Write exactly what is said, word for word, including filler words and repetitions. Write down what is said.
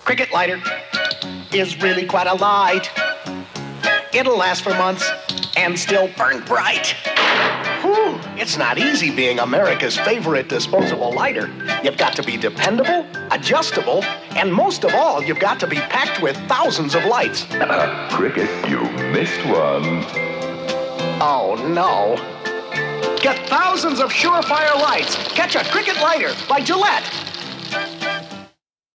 Cricket lighter is really quite a light. It'll last for months and still burn bright. Whew, it's not easy being America's favorite disposable lighter. You've got to be dependable, adjustable, and most of all, you've got to be packed with thousands of lights. Uh, Cricket, you missed one. Oh, no. Get thousands of surefire lights. Catch a Cricket lighter by Gillette.